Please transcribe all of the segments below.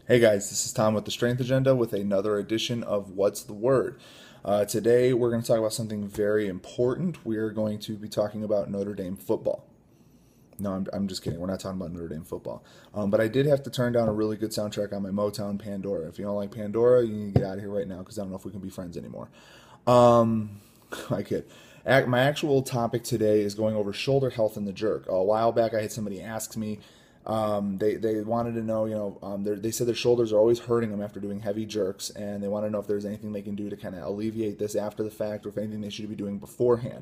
Hey guys, this is Tom with the Strength Agenda with another edition of What's the Word. Today we're going to talk about something very important. We are going to be talking about Notre Dame football. No, I'm just kidding. We're not talking about Notre Dame football. But I did have to turn down a really good soundtrack on my Motown Pandora. If you don't like Pandora, you need to get out of here right now because I don't know if we can be friends anymore. I kid. My actual topic today is going over shoulder health in the jerk. A while back, I had somebody ask me. They wanted to know, they said their shoulders are always hurting them after doing heavy jerks, and they want to know if there's anything they can do to kind of alleviate this after the fact, or if anything they should be doing beforehand.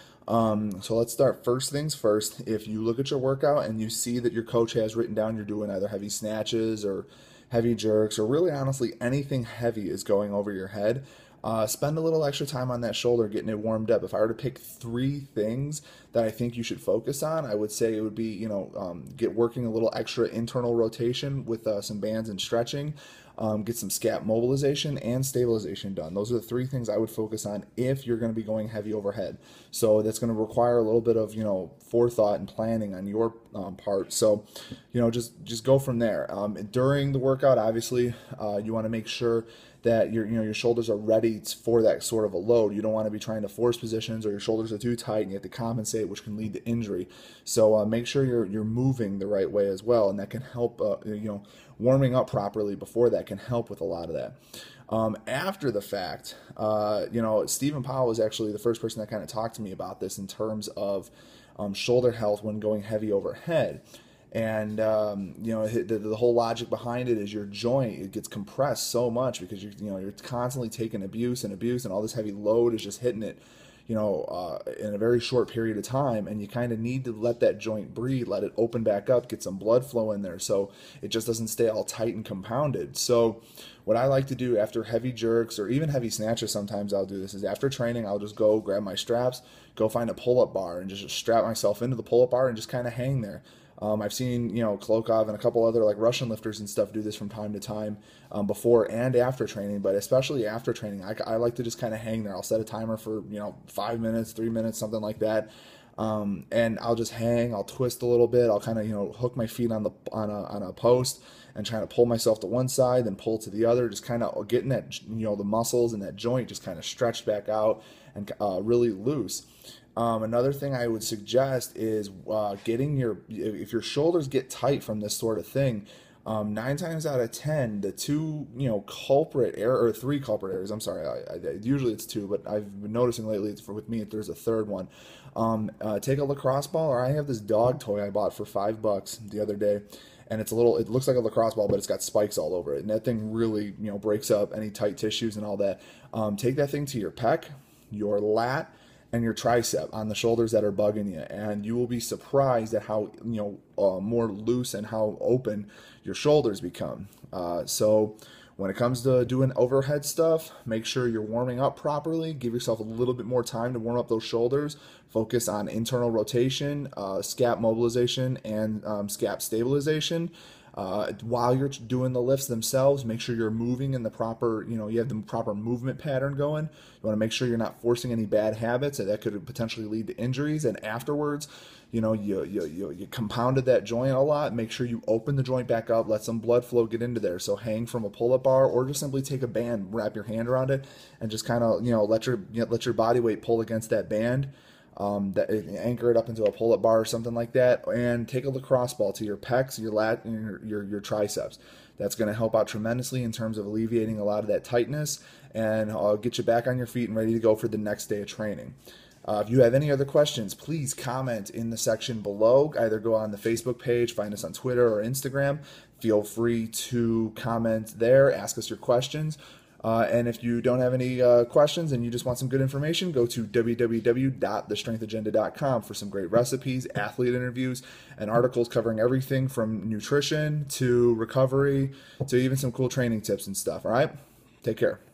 So let's start. First things first, if you look at your workout and you see that your coach has written down you're doing either heavy snatches or heavy jerks, or really honestly anything heavy is going over your head, spend a little extra time on that shoulder getting it warmed up. If I were to pick three things that I think you should focus on, I would say it would be, get working a little extra internal rotation with some bands and stretching, get some scap mobilization and stabilization done. Those are the three things I would focus on if you're going to be going heavy overhead. So that's going to require a little bit of, forethought and planning on your part. So, just go from there. During the workout, obviously, you want to make sure that your shoulders are ready for that sort of a load. You don't want to be trying to force positions, or your shoulders are too tight and you have to compensate, which can lead to injury. So make sure you're moving the right way as well, and that can help. Warming up properly before that can help with a lot of that. After the fact, Stephen Powell was actually the first person that kind of talked to me about this in terms of shoulder health when going heavy overhead. And the whole logic behind it is your joint, it gets compressed so much because you're constantly taking abuse, and all this heavy load is just hitting it, in a very short period of time, and you kind of need to let that joint breathe, let it open back up, get some blood flow in there so it just doesn't stay all tight and compounded. So what I like to do after heavy jerks or even heavy snatches, sometimes I'll do this, is after training I'll just go grab my straps, go find a pull-up bar, and just strap myself into the pull-up bar and just kind of hang there. I've seen, Klokov and a couple other like Russian lifters and stuff do this from time to time, before and after training, but especially after training, I like to just kind of hang there. I'll set a timer for, 5 minutes, 3 minutes, something like that. And I'll just hang, I'll twist a little bit. I'll kind of, hook my feet on a post and trying to pull myself to one side, then pull to the other, just kind of getting that, the muscles and that joint just kind of stretched back out and really loose. Another thing I would suggest is if your shoulders get tight from this sort of thing, 9 times out of 10, the two, three culprit areas. I'm sorry, usually it's two, but I've been noticing lately with me there's a third one. Take a lacrosse ball, or I have this dog toy I bought for $5 the other day, and it looks like a lacrosse ball, but it's got spikes all over it, and that thing really, breaks up any tight tissues and all that. Take that thing to your pec, your lat, and your tricep on the shoulders that are bugging you, and you will be surprised at how more loose and how open your shoulders become. So when it comes to doing overhead stuff, make sure you're warming up properly. Give yourself a little bit more time to warm up those shoulders. Focus on internal rotation, scap mobilization, and scap stabilization. While you're doing the lifts themselves, make sure you're moving in the proper, you have the proper movement pattern going. You want to make sure you're not forcing any bad habits that could potentially lead to injuries. And afterwards, you compounded that joint a lot. Make sure you open the joint back up, let some blood flow get into there. So hang from a pull-up bar, or just simply take a band, wrap your hand around it, and just kind of, let your body weight pull against that band. Anchor it up into a pull-up bar or something like that, and take a lacrosse ball to your pecs, your lat, and your triceps. That's going to help out tremendously in terms of alleviating a lot of that tightness, and get you back on your feet and ready to go for the next day of training. If you have any other questions, please comment in the section below. Either go on the Facebook page, find us on Twitter or Instagram. Feel free to comment there, ask us your questions. And if you don't have any questions and you just want some good information, go to www.thestrengthagenda.com for some great recipes, athlete interviews, and articles covering everything from nutrition to recovery to even some cool training tips and stuff. All right? Take care.